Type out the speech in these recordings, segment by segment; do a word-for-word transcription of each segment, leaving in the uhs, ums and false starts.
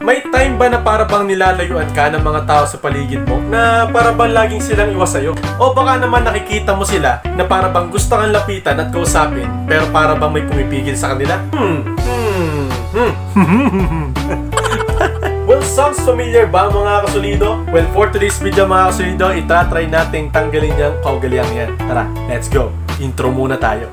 May time ba na para bang nilalayuan ka ng mga tao sa paligid mo? Na para bang laging silang iwas sa'yo? O baka naman nakikita mo sila na para bang gusto kang lapitan at kausapin pero para bang may pumipigil sa kanila? Hmm, hmm, hmm. Well, sounds familiar ba mga kasulido? Well, for today's video mga kasulido, itatry nating tanggalin yung kaugalian yan. Tara, let's go! Intro muna tayo.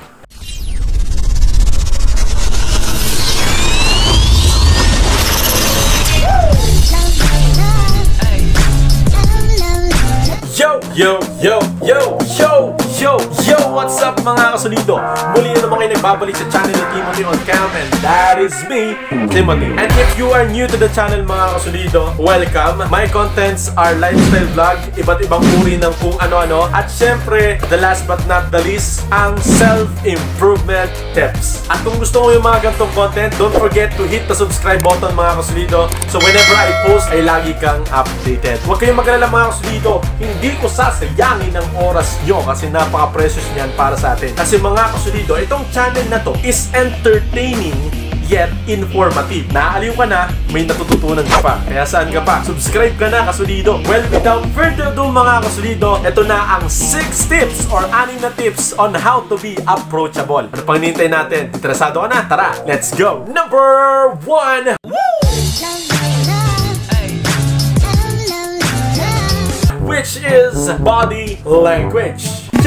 Yo! Yo! Yo! Yo! Yo! Yo! Yo! What's up mga kasulido? Muli na naman kayo nagbabalik sa channel ni Timothy on Cam, and that is me, Timothy. And if you are new to the channel mga kasulido, welcome! My contents are lifestyle vlog, iba't ibang uri ng kung ano-ano, at syempre, the last but not the least, ang self-improvement tips. At kung gusto mo yung mga ganitong content, don't forget to hit the subscribe button mga kasulido, so whenever I post, ay lagi kang updated. Huwag kayong mag-alala mga kasulido, hindi ko sasayangin ang oras nyo kasi napaka-precious niyan para sa atin. Kasi mga kasulido, itong channel na to is entertaining yet informative. Naaliw ka na, may natututunan ka pa. Kaya saan ka pa? Subscribe ka na kasulido. Well, without further ado mga kasulido, ito na ang six tips or anim na tips on how to be approachable. Ano pang hinihintay natin? Interesado ka na? Tara, let's go! Number one! Which is body language.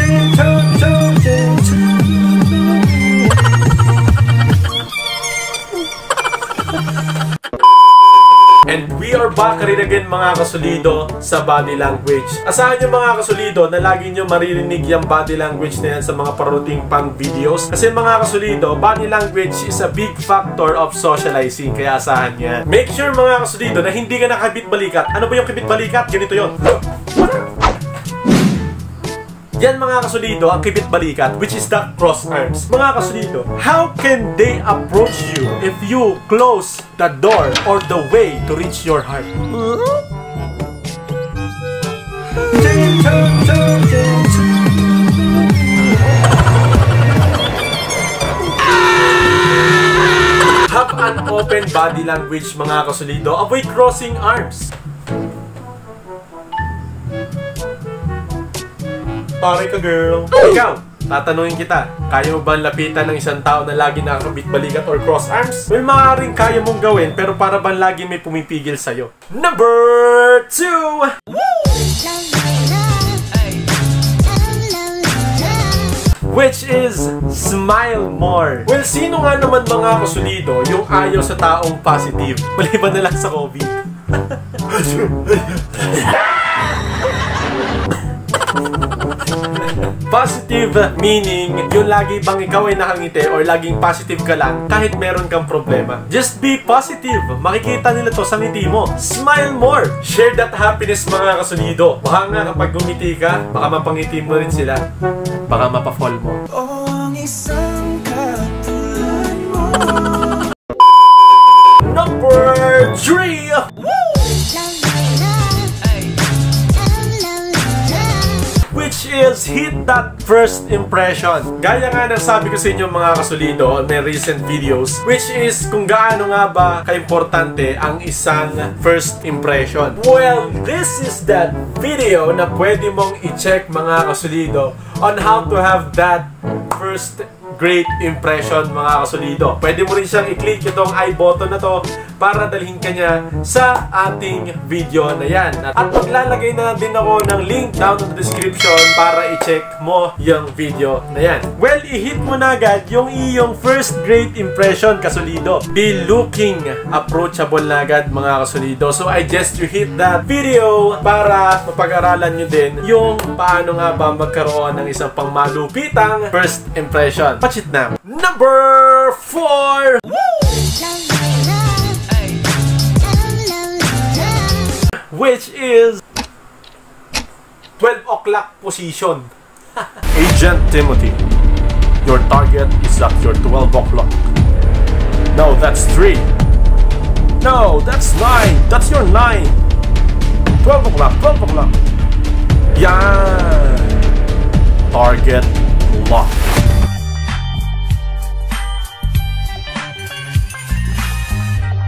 And we are back rin again mga kasulido sa body language. Asahan nyo mga kasulido na lagi nyo maririnig yung body language na yan sa mga parating pang videos. Kasi mga kasulido, body language is a big factor of socializing. Kaya asahan yan. Make sure mga kasulido na hindi ka nakabit balikat. Ano ba yung kabit balikat? Ganito yun. Yan mga kasulido, ang kibit balikat, which is the cross arms. Mga kasulido, how can they approach you if you close the door or the way to reach your heart? Have an open body language mga kasulido. Avoid crossing arms. Pare ka, girl. Ikaw, tatanungin kita, kaya mo ba lapitan ng isang tao na lagi nakakabit balikat or cross arms? Well, maaaring kaya mong gawin, pero para bang lagi may pumipigil sa'yo. Number two! Which is smile more. Well, sino nga naman mga kasulido yung ayaw sa taong positive? Maliban na lang sa COVID. Positive meaning yung lagi bang ikaw ay nakangiti or laging positive ka lang kahit meron kang problema. Just be positive. Makikita nila to sa ngiti mo. Smile more. Share that happiness mga kasulido. Baka nga kapag gumiti ka, baka mapangiti mo rin sila. Baka mapafall mo. Oh, isang katulad mo. Number three! Which is hit that first impression. Gaya nga ng sabi ko sa inyo mga kasulido on my recent videos, which is kung gaano nga ba kaimportante ang isang first impression. Well, this is that video na pwede mong i-check mga kasulido on how to have that first great impression mga kasulido. Pwede mo rin siyang i-click itong I button na to para dalhin ka niya sa ating video na yan. At maglalagay na din ako ng link down in the description para i-check mo yung video na yan. Well, i-hit mo na agad yung iyong first great impression kasulido. Be looking approachable na agad mga kasulido. So I just you hit that video para mapag-aralan nyo din yung paano nga ba magkaroon ng isang pangmalupitang first impression. Watch it now. Number four! Which is twelve o'clock position. Agent Timothy, your target is at your twelve o'clock. No, that's three. No, that's nine. That's your nine. twelve o'clock, twelve o'clock. Yeah. Target locked.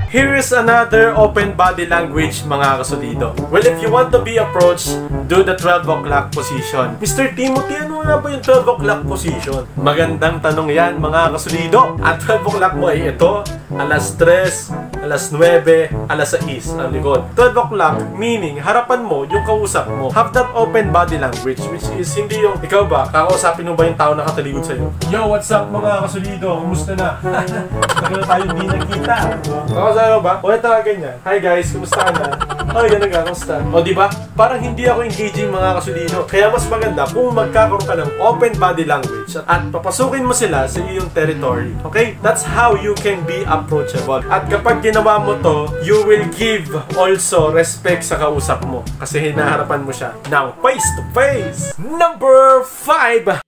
Here is another open body language, mga kasulido. Well, if you want to be approached, do the twelve o'clock position. Mister Timothy, ano nga ba yung twelve o'clock position? Magandang tanong yan, mga kasulido. At twelve o'clock mo ay ito, alas tres, alas nuwebe, alas sais ang likod. twelve o'clock, meaning harapan mo yung kausap mo. Have that open body language, which is hindi yung, ikaw ba, kakausapin mo ba yung tao na kataligod sa'yo? Yo, what's up mga kasulido? Kumusta na? Tagal tayo hindi nagkita. Kakausapin ba? O ito ka ganyan. Hi guys, kumusta ka na? Ay, ganun ka, kumusta? O diba? Parang hindi ako engaging, mga kasulido. Kaya mas maganda kung magkakaroon ka ng open body language at papasukin mo sila sa iyong territory. Okay? That's how you can be approachable. At kapag ginawa mo to, you will give also respect sa kausap mo. Kasi hinaharapan mo siya ng face to face. Number five.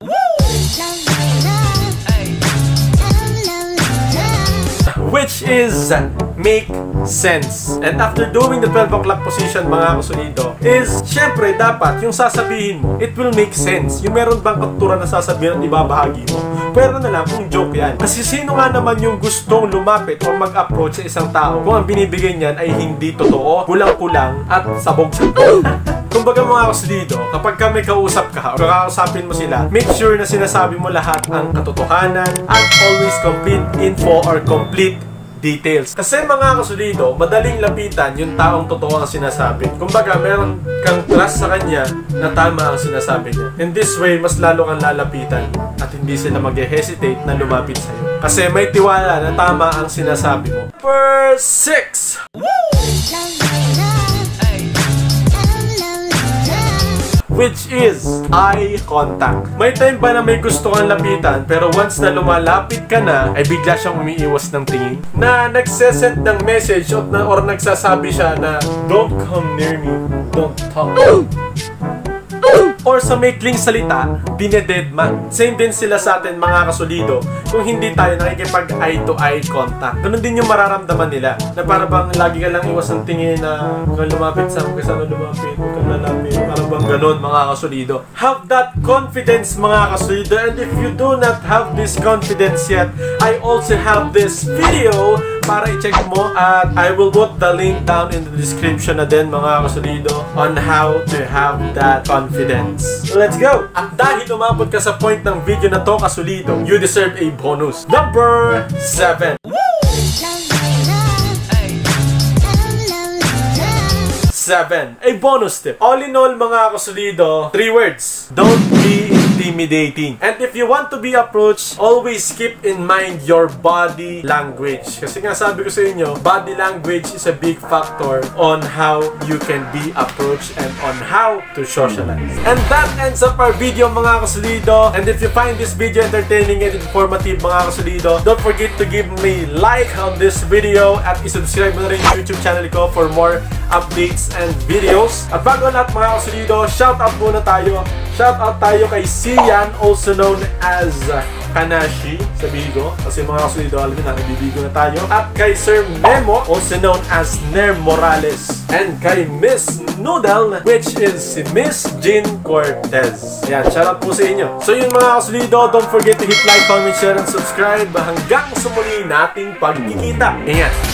Which is make sense. And after doing the twelve o'clock position, mga kasulido, is syempre dapat yung sasabihin mo, it will make sense. Yung meron bang katuturan na sasabihin at ibabahagi mo. Pero na lang kung joke yan. Kasi sino nga naman yung gustong lumapit o mag-approach sa isang tao kung ang binibigay niyan ay hindi totoo, kulang-kulang at sabog-sabog. Kumbaga mga kasulido, kapag ka may kausap ka o kakausapin mo sila, make sure na sinasabi mo lahat ang katotohanan at always complete info or complete details. Kasi mga kasulido, madaling lapitan yung taong totoo ang sinasabi. Kumbaga, meron kang trust sa kanya na tama ang sinasabi niya. In this way, mas lalo kang lalapitan at hindi sila mag-hesitate na lumapit sa'yo. Kasi may tiwala na tama ang sinasabi mo. Number six. Which is eye contact. May time ba na may gusto kang lapitan pero once na lumalapit ka na ay bigla siyang umiiwas ng tingin? Na nagseset ng message or, na, or nagsasabi siya na don't come near me, don't talk. Or sa maikling salita, dinededman. Same din sila sa atin, mga kasulido, kung hindi tayo nakikipag eye-to-eye contact. Ganun din yung mararamdaman nila. Na para bang lagi ka lang iwas ang tingin na kung lumapit sa kung saan lumapit, kung lalapit. Para bang ganun, mga kasulido. Have that confidence, mga kasulido. And if you do not have this confidence yet, I also have this video para i-check mo at I will put the link down in the description na din, mga kasulido, on how to have that confidence. Let's go! At dahil umabot ka sa point ng video na to, kasulido, you deserve a bonus. Number seven. Seven. A bonus tip. All in all, mga kasulido, three words. Don't be intimidating. And if you want to be approached, always keep in mind your body language. Kasi nga sabi ko sa inyo, body language is a big factor on how you can be approached and on how to socialize. And that ends up our video, mga kasulido. And if you find this video entertaining and informative, mga kasulido, don't forget to give me like on this video at isubscribe mo na rin yung YouTube channel ko for more updates and videos. At bago lahat, mga kasulido, shout out muna tayo. Shout out tayo kay Sian, also known as uh, Kanashi sa Bigo. Kasi mga kasulido, alam nyo na, nabibigo na tayo. At kay Sir Memo, also known as Ner Morales. And kay Miss Noodle, which is si Miss Jean Cortez. Ayan, shout out po sa inyo. So yun, mga kasulido, don't forget to hit like, comment, share, and subscribe hanggang sa muli nating pagkikita. Ingat!